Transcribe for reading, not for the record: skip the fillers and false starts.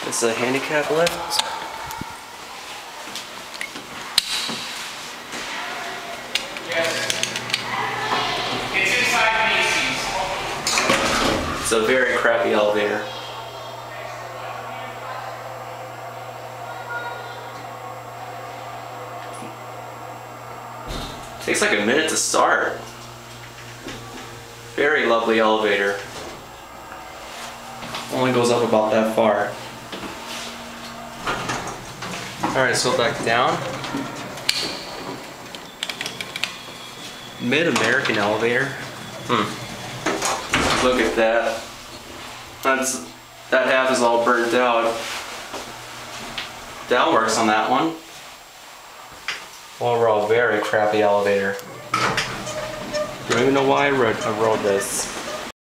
It's a handicap lift. Yes. It's inside Macy's. It's a very crappy elevator. Takes like a minute to start. Very lovely elevator. Only goes up about that far. Alright, so back down. Mid-American elevator. Look at that. That half is all burnt out. That works on that one. Overall, very crappy elevator. Don't even know why I wrote this.